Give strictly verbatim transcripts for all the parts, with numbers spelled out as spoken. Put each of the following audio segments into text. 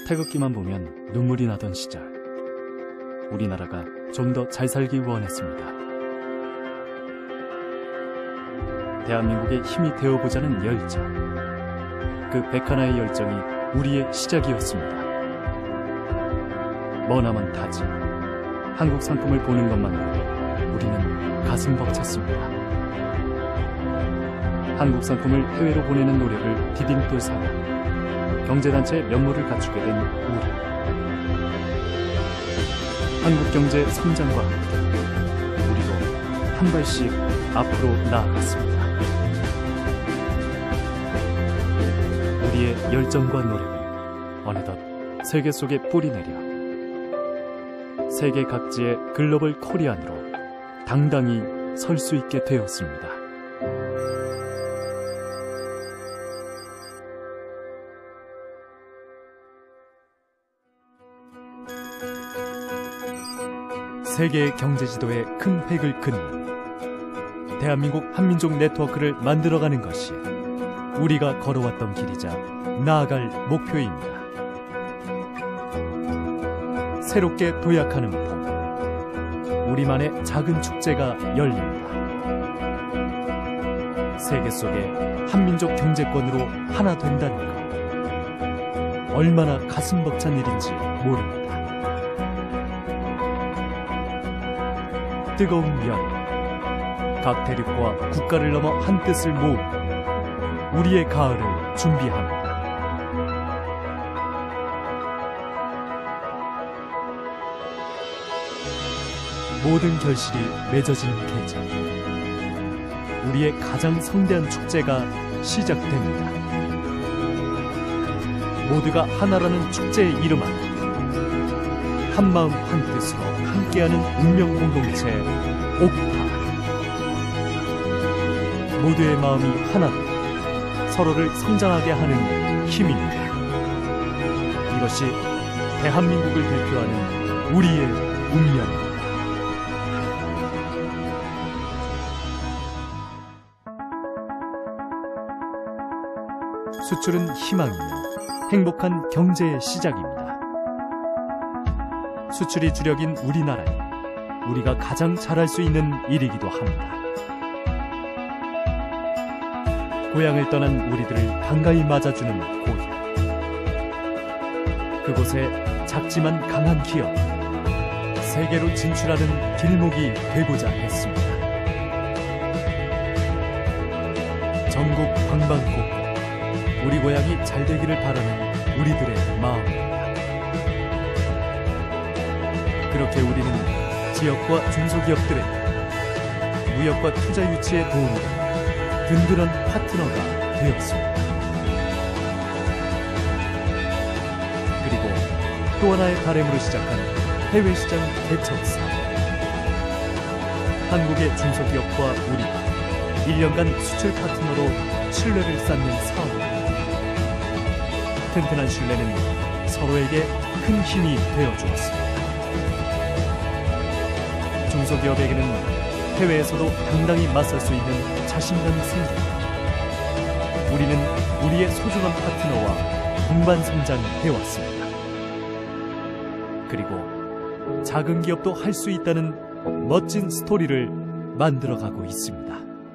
태극기만 보면 눈물이 나던 시절, 우리나라가 좀 더 잘 살기 원했습니다. 대한민국의 힘이 되어보자는 열정, 그 백하나의 열정이 우리의 시작이었습니다. 머나먼 다짐, 한국 상품을 보는 것만으로도 우리는 가슴 벅찼습니다. 한국 상품을 해외로 보내는 노력을 디딤돌 삼아 경제단체의 면모를 갖추게 된 우리. 한국 경제 성장과 함께 우리도 한 발씩 앞으로 나아갔습니다. 우리의 열정과 노력은 어느덧 세계 속에 뿌리내려 세계 각지의 글로벌 코리안으로 당당히 설 수 있게 되었습니다. 세계 경제 지도에 큰 획을 그는 대한민국 한민족 네트워크를 만들어가는 것이 우리가 걸어왔던 길이자 나아갈 목표입니다. 새롭게 도약하는 봄, 우리만의 작은 축제가 열립니다. 세계 속에 한민족 경제권으로 하나 된다는 것, 얼마나 가슴 벅찬 일인지 모릅니다. 뜨거운 여름, 각 대륙과 국가를 넘어 한 뜻을 모으고 우리의 가을을 준비합니다. 모든 결실이 맺어지는 계절, 우리의 가장 성대한 축제가 시작됩니다. 모두가 하나라는 축제의 이름 아래 한마음 한뜻으로 함께하는 운명 공동체 옥타. 모두의 마음이 하나로 서로를 성장하게 하는 힘입니다. 이것이 대한민국을 대표하는 우리의 운명입니다. 수출은 희망이며 행복한 경제의 시작입니다. 수출이 주력인 우리나라에 우리가 가장 잘할 수 있는 일이기도 합니다. 고향을 떠난 우리들을 반가이 맞아주는 고향. 그곳에 작지만 강한 기업, 세계로 진출하는 길목이 되고자 했습니다. 전국 방방곡곡 우리 고향이 잘 되기를 바라는 우리들의 마음입니다. 그렇게 우리는 지역과 중소기업들에게 무역과 투자 유치에 도움이 되는 든든한 파트너가 되었습니다. 그리고 또 하나의 바람으로 시작한 해외시장 개척 사업. 한국의 중소기업과 우리가 일 년간 수출 파트너로 신뢰를 쌓는 사업입니다. 튼튼한 신뢰는 서로에게 큰 힘이 되어주었습니다. 중소기업에게는 해외에서도 당당히 맞설 수 있는 자신감이 생깁니다. 우리는 우리의 소중한 파트너와 동반 성장해왔습니다. 그리고 작은 기업도 할 수 있다는 멋진 스토리를 만들어가고 있습니다.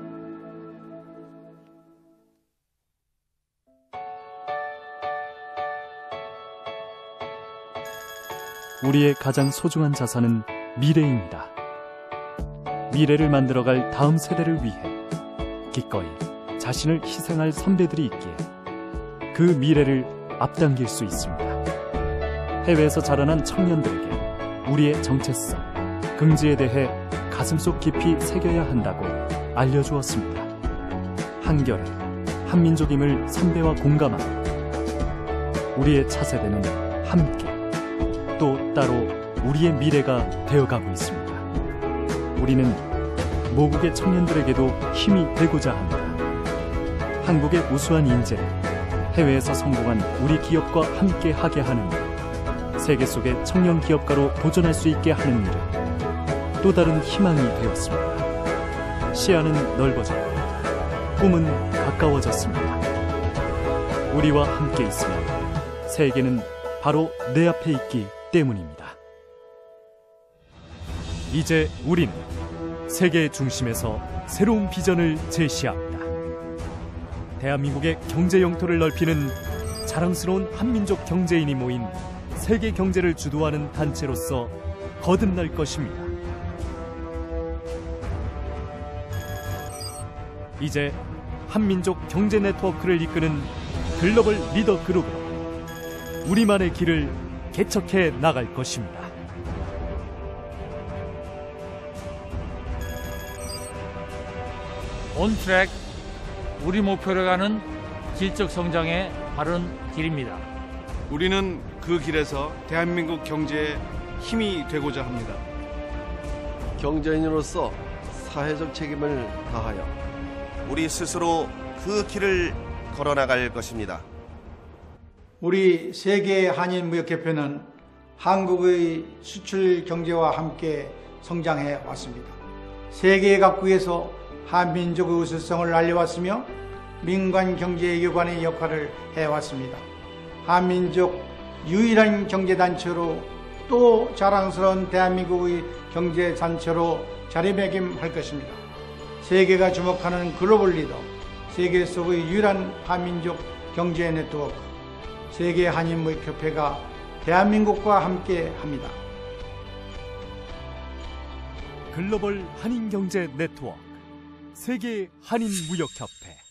우리의 가장 소중한 자산은 미래입니다. 미래를 만들어갈 다음 세대를 위해 기꺼이 자신을 희생할 선배들이 있기에 그 미래를 앞당길 수 있습니다. 해외에서 자라난 청년들에게 우리의 정체성, 긍지에 대해 가슴속 깊이 새겨야 한다고 알려주었습니다. 한결의 한민족임을 선배와 공감하고 우리의 차세대는 함께 또 따로 우리의 미래가 되어가고 있습니다. 우리는 모국의 청년들에게도 힘이 되고자 합니다. 한국의 우수한 인재를 해외에서 성공한 우리 기업과 함께 하게 하는 일, 세계 속의 청년 기업가로 도전할 수 있게 하는 일은 또 다른 희망이 되었습니다. 시야는 넓어졌고 꿈은 가까워졌습니다. 우리와 함께 있으면 세계는 바로 내 앞에 있기 때문입니다. 이제 우리는 세계의 중심에서 새로운 비전을 제시합니다. 대한민국의 경제 영토를 넓히는 자랑스러운 한민족 경제인이 모인 세계 경제를 주도하는 단체로서 거듭날 것입니다. 이제 한민족 경제 네트워크를 이끄는 글로벌 리더 그룹으로 우리만의 길을 개척해 나갈 것입니다. 온트랙, 우리 목표로 가는 질적 성장의 바른 길입니다. 우리는 그 길에서 대한민국 경제에 힘이 되고자 합니다. 경제인으로서 사회적 책임을 다하여 우리 스스로 그 길을 걸어나갈 것입니다. 우리 세계 한인무역협회는 한국의 수출 경제와 함께 성장해 왔습니다. 세계 각국에서 한민족의 우수성을 알려왔으며 민간 경제기관의 역할을 해왔습니다. 한민족 유일한 경제단체로 또 자랑스러운 대한민국의 경제단체로 자리매김할 것입니다. 세계가 주목하는 글로벌 리더, 세계 속의 유일한 한민족 경제 네트워크, 세계 한인무역협회가 대한민국과 함께합니다. 글로벌 한인경제 네트워크, 세계 한인무역협회.